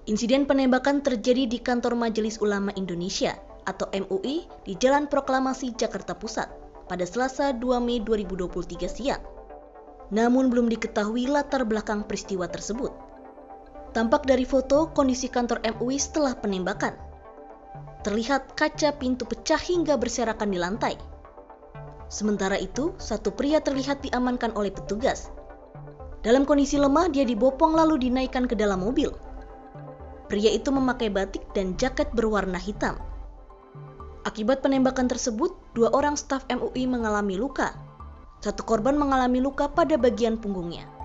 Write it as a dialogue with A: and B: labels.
A: Insiden penembakan terjadi di kantor Majelis Ulama Indonesia atau MUI di Jalan Proklamasi, Jakarta Pusat pada Selasa 2 Mei 2023 siang. Namun belum diketahui latar belakang peristiwa tersebut. Tampak dari foto kondisi kantor MUI setelah penembakan. Terlihat kaca pintu pecah hingga berserakan di lantai. Sementara itu, satu pria terlihat diamankan oleh petugas. Dalam kondisi lemah, dia dibopong lalu dinaikkan ke dalam mobil. Pria itu memakai batik dan jaket berwarna hitam. Akibat penembakan tersebut, 2 orang staf MUI mengalami luka. Satu korban mengalami luka pada bagian punggungnya.